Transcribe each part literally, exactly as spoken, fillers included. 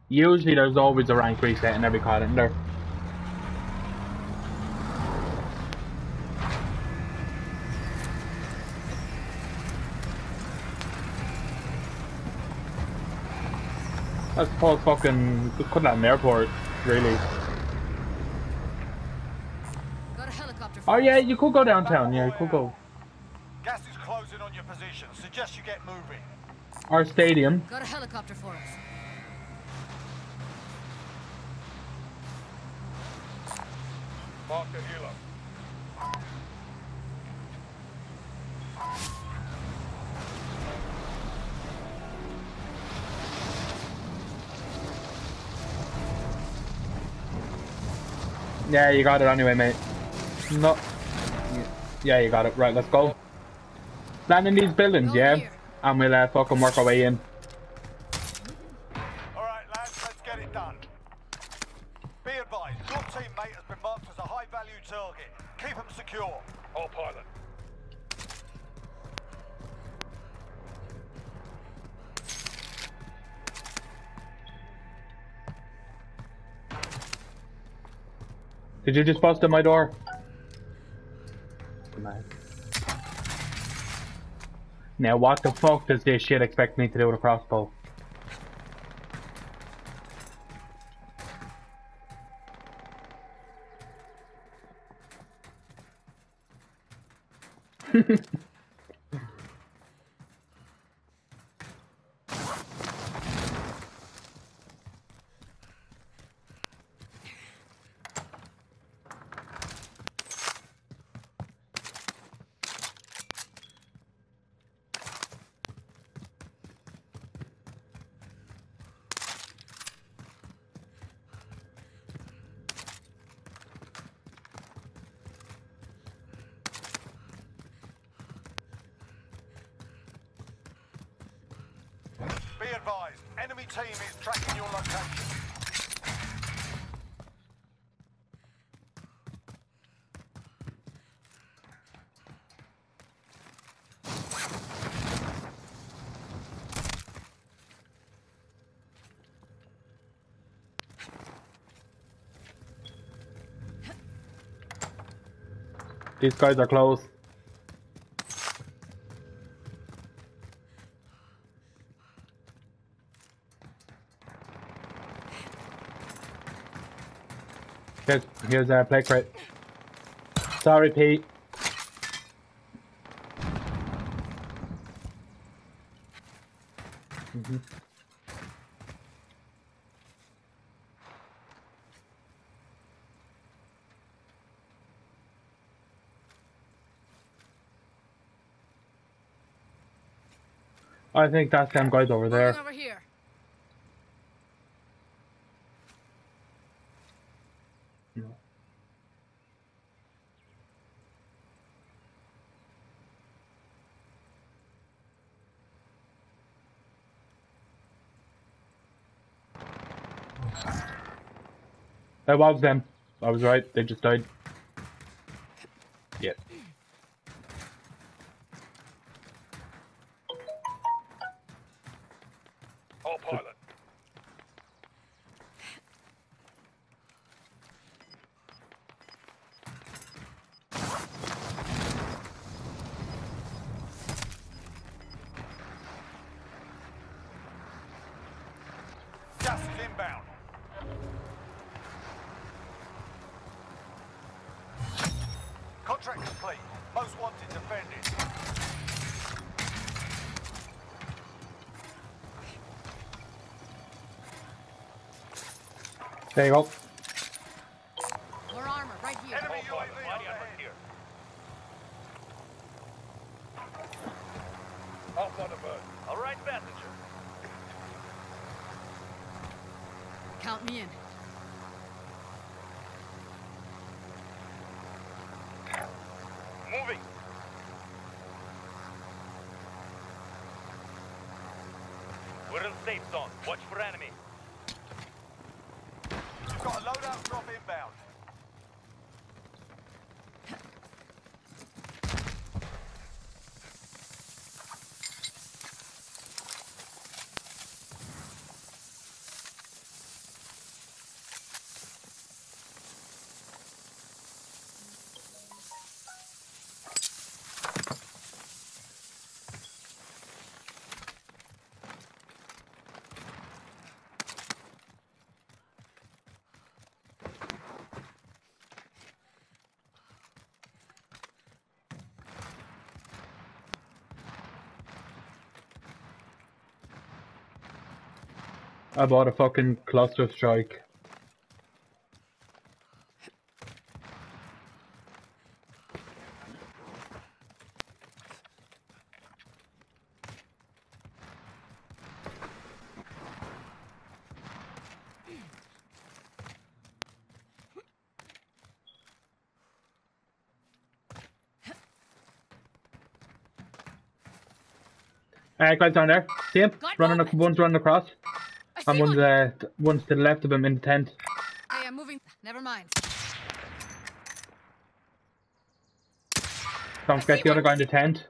Usually there's always a rank reset in every calendar. I suppose fucking couldn't have an airport, really. Got a helicopter. Oh yeah, you could go downtown. Yeah, you could go. Gas is closing on your position. Suggest you get moving. Our stadium. Got a helicopter for us. Mark the helo. Yeah, you got it anyway, mate. No. Yeah, you got it. Right, let's go. Land in these buildings, yeah? And we'll uh, fucking work our way in. Alright, lads, let's get it done. Be advised, your teammate has been marked as a high-value target. Keep him secure. All pilot. Did you just bust in my door? Man. Now what the fuck does this shit expect me to do with a crossbow? Be advised, enemy team is tracking your location. These guys are close. Here's, here's a play crate. Sorry, Pete. Mm-hmm. I think that's them guys over there. Over here. No. That was them. I was right. They just died. Yeah. All pilot. Gas is inbound. Contract complete. Most wanted defended. There you go. More armor right here. Enemy U A V overhead. Off on the bird. All right, passenger. Count me in. Moving. We're in safe zone. Watch for enemy. You've got a loadout drop inbound. I bought a fucking cluster strike. Uh, guys down there. See him? Got Running, movement. one's running across. I see And one's, one. uh, one's to the left of him in the tent. Hey, I'm moving. Never mind. Don't I forget see the other one. guy in the tent.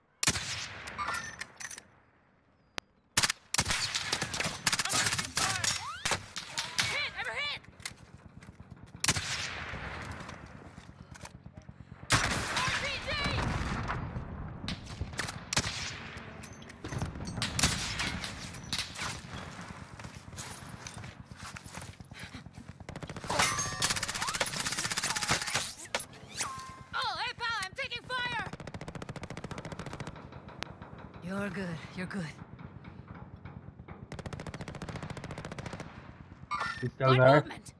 Hit! Ever hit? R P G! Oh, hey, pal, I'm taking fire! You're good. You're good. He's still Got there. movement.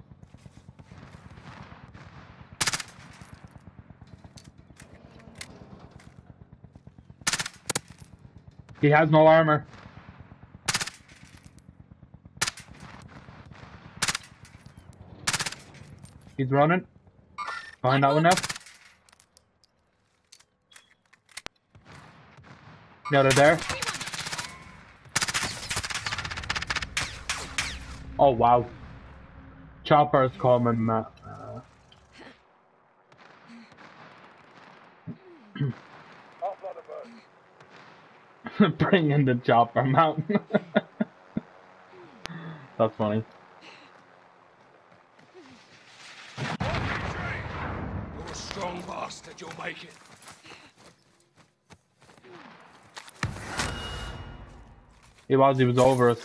He has no armor. He's running. Behind that one now. The other there. Oh wow. Chopper's coming, man. Bring in the chopper, man. That's funny. You're a strong bastard, you'll make it. He was, he was over us.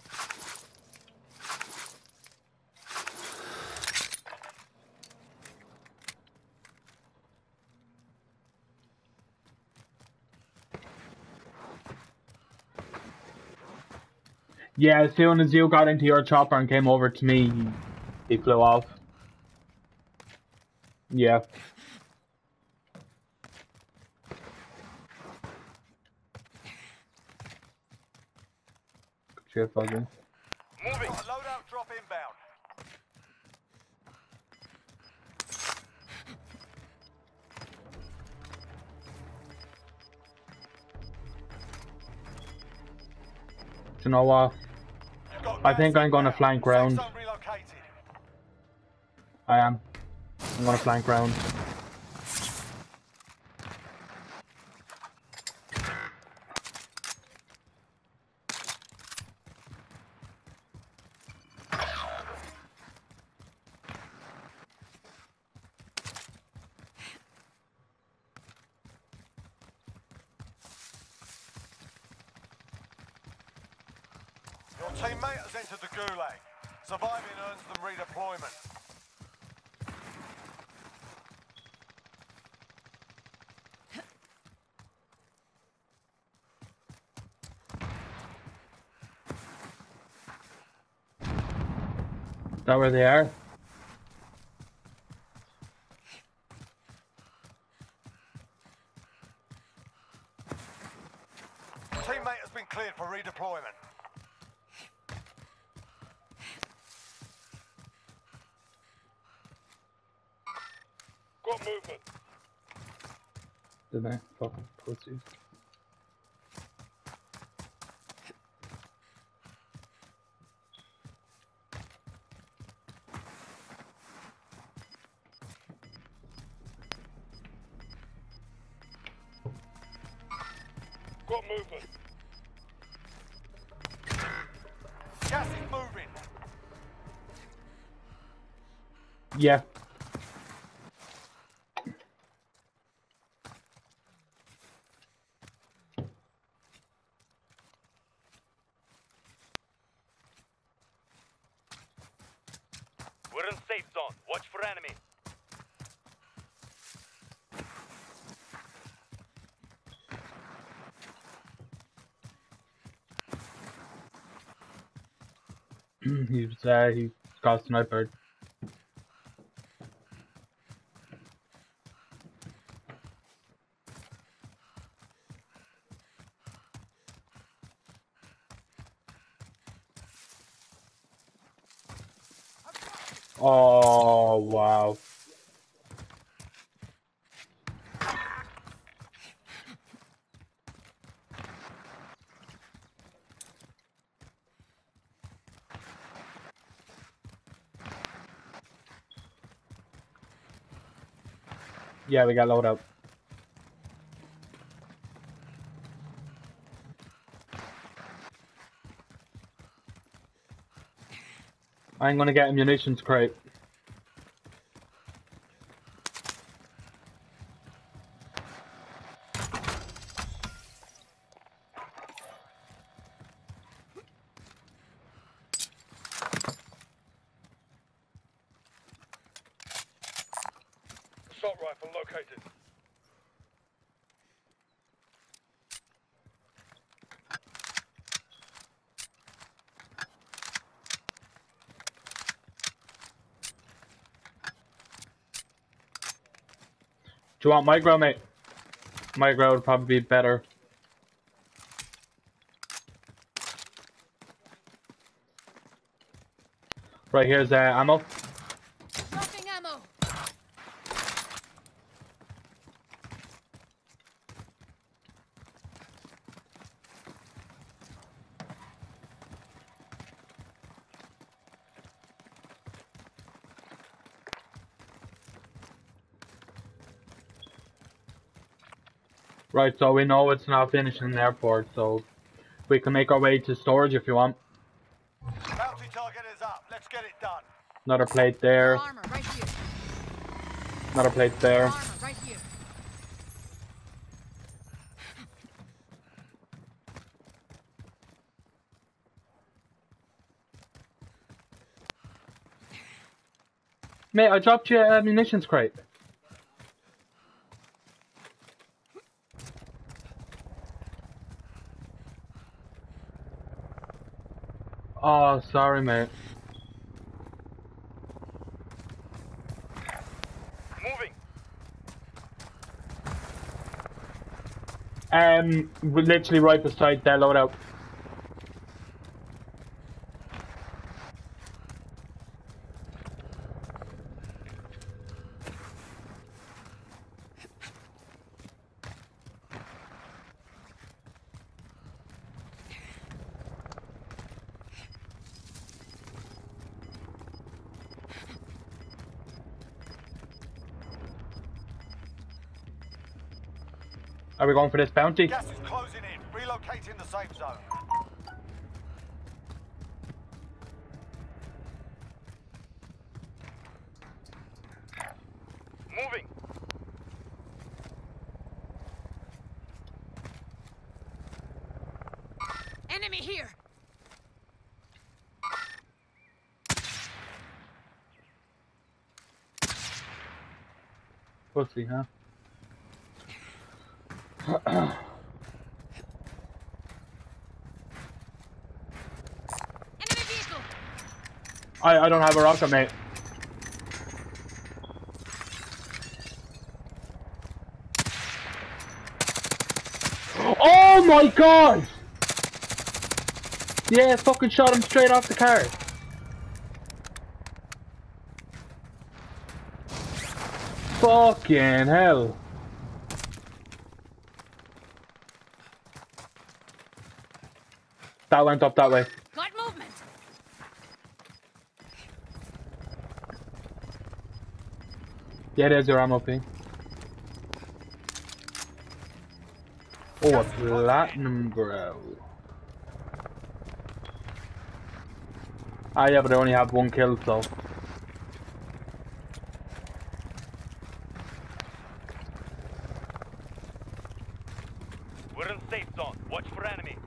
Yeah, as soon as you got into your chopper and came over to me, he, he flew off. Yeah. Good shit, Fuzzy. Moving. Loadout drop inbound. Do you know what? You've got I gas think I'm gonna inbound. flank Safe round. zone relocated. I am. I'm gonna flank round. Your teammate has entered the gulag. Surviving earns them redeployment. Is that where they are? Teammate has been cleared for redeployment. Got movement. Did they? Fucking pussies. Got movement. Gas is moving. Yeah. We're in safe zone. Watch for enemy. He's uh, he's got a sniper. Oh wow. Yeah, we got load up. I'm gonna get a munitions crate. Assault rifle located. Do you want micro, mate? Micro would probably be better. Right, here's uh, ammo. Dropping ammo. Right, so we know it's not finished in the airport, so we can make our way to storage if you want. Bounty target is up. Let's get it done. Another plate there. Armor right here. Another plate there. Armor right here. Mate, I dropped you a munitions crate. Oh, sorry, mate. Moving. Um, we're literally right beside their loadout. Are we going for this bounty? Gas is closing in. Relocating the safe zone. Moving. Enemy here. Pussy, huh? Enemy vehicle. I, I don't have a rocket, mate. Oh my god! Yeah, fucking shot him straight off the car. Fucking hell. That went up that way. Got movement. Yeah, there's your ammo, P. Oh, a platinum, bro. Ah, yeah, but I only have one kill, so. We're in safe zone. Watch for enemy.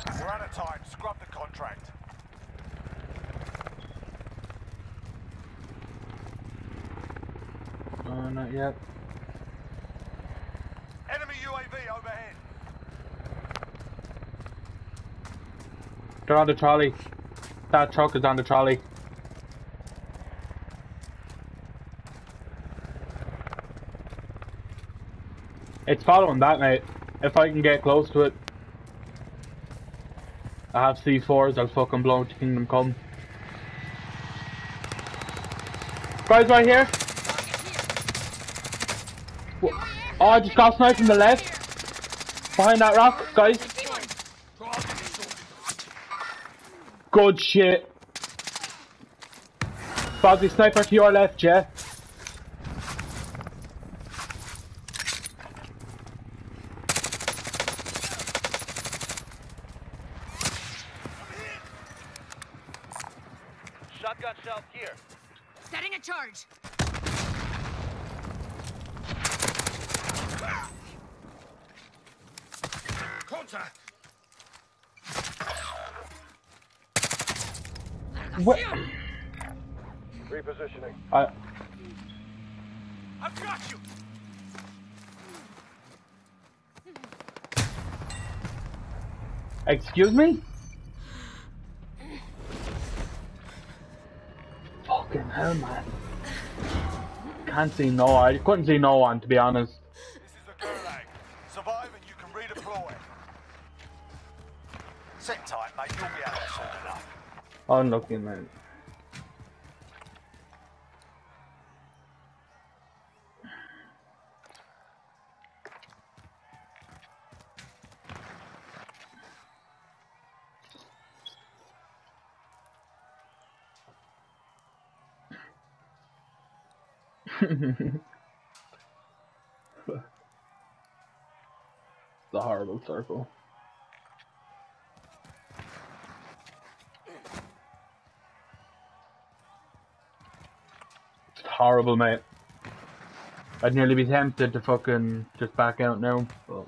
We're out of time. Scrub the contract. Oh, not yet. Enemy U A V overhead. They're on the trolley. That truck is on the trolley. It's following that, mate. If I can get close to it. I have C fours, I'll fucking blow to Kingdom Come. Guys, right here. Oh, I just got sniped from the left. Behind that rock, guys. Good shit. Bobby, sniper to your left, yeah. Shotgun shells here. Setting a charge. Contact! What? Repositioning. I. I've got you! Excuse me? Fucking hell, man. Can't see no I couldn't see no one, to be honest. This is a gulag. Survive and you can redeploy. Sit tight, mate. You'll be out there soon enough. Unlucky, man. It's a horrible circle. It's horrible, mate. I'd nearly be tempted to fucking just back out now, but...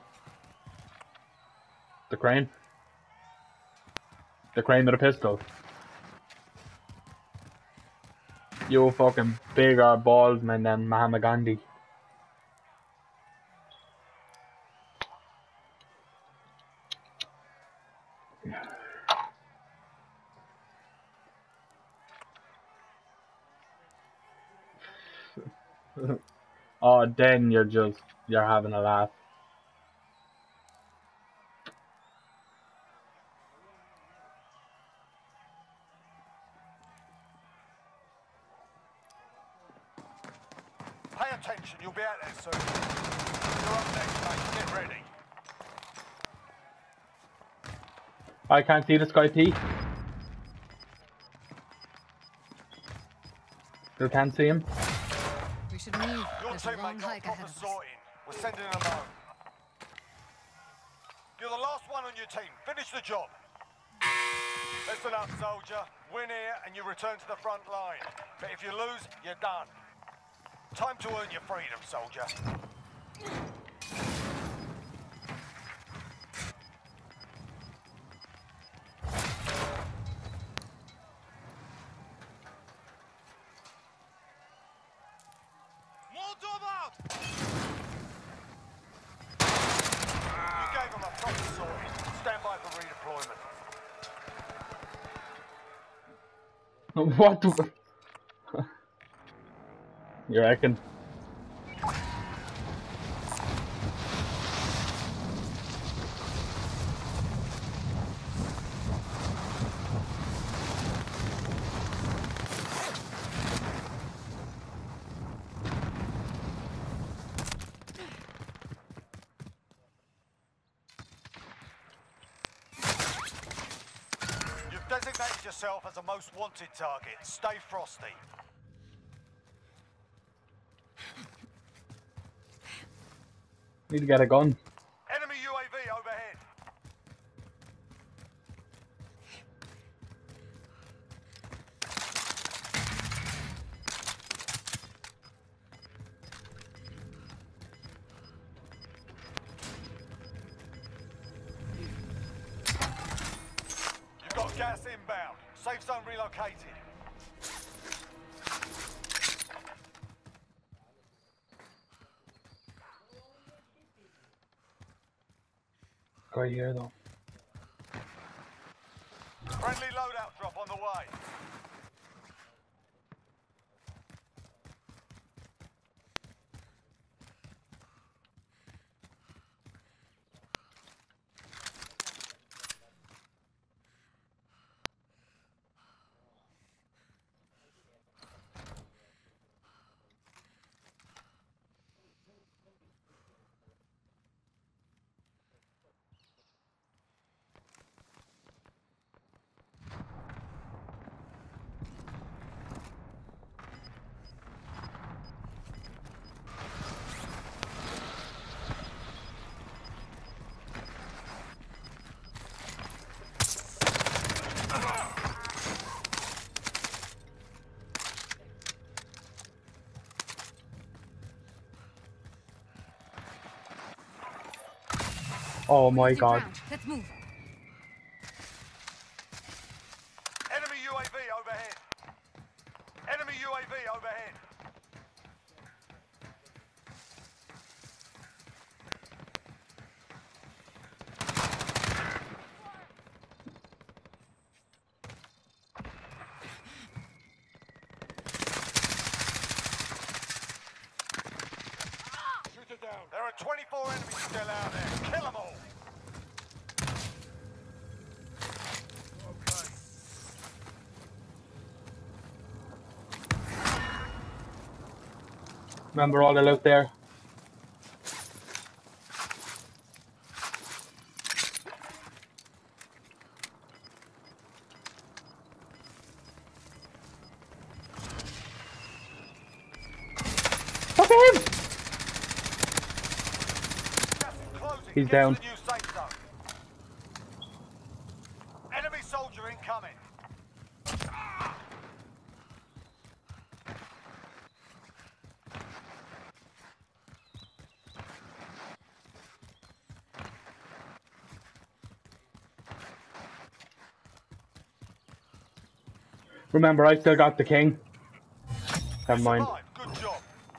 The crane? The crane with a pistol. You fucking bigger balls, man, than Mahatma Gandhi. Oh, then you're just, you're having a laugh. Pay attention, you'll be out there soon. You're up next, mate. Get ready. I can't see this guy, T. Still can't see him. We should move. Your There's a teammate long got hike ahead proper of us. sorting. We're sending them home. You're the last one on your team. Finish the job. Listen up, soldier. Win here and you return to the front line. But if you lose, you're done. Time to earn your freedom, soldier. Molotov out! You gave them a proper sorting. Stand by for redeployment. What the... You reckon? You've designated yourself as a most wanted target. Stay frosty. Need to get a gun. Enemy U A V overhead. Safe zone relocated. Right here though. Friendly loadout drop on the way. Oh my Losing god. ground. Let's move. Enemy U A V overhead. Enemy U A V overhead. Shoot it down. There are twenty-four enemies still out there. Kill them all. Okay. Remember all the loot there? Look at him! Gas is closing. He's Get down. to the new safe zone. Enemy soldier incoming. Remember, I still got the king. Never mind. Survived. Good job.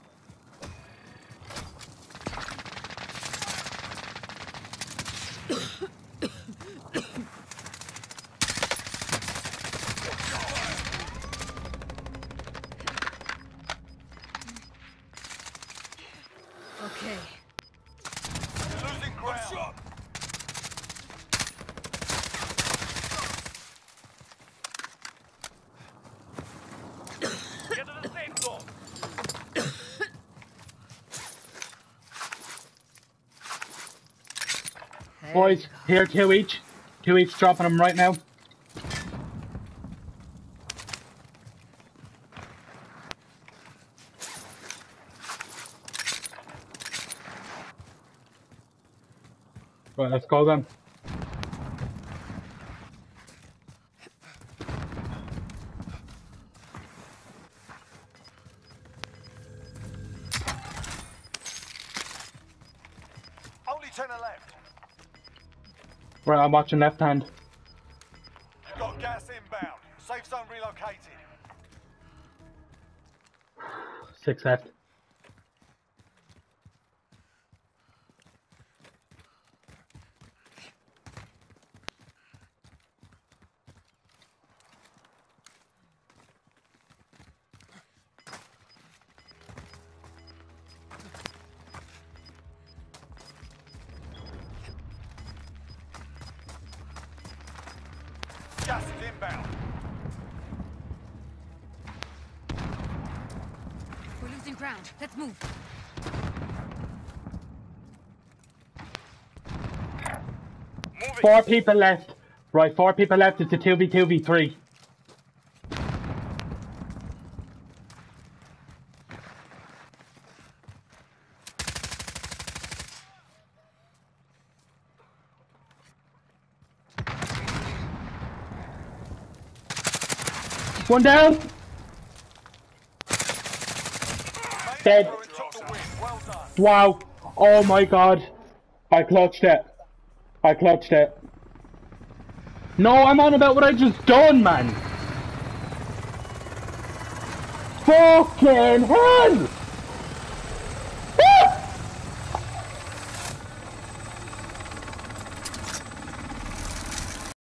Okay. You're losing ground. Shot. Get to the safe zone. There Boys, you go. here, two each. Two each, dropping them right now. Right, let's go then. Only ten are left. Right, I'm watching left hand. You've got gas inbound. Safe zone relocated. Six left. Gas is inbound. We're losing ground. Let's move. Moving. Four people left. Right, four people left. It's a two v two v three. One down. Dead. Crew took the win. Well done. Wow. Oh my god. I clutched it. I clutched it. No, I'm on about what I just done, man. Fucking hell!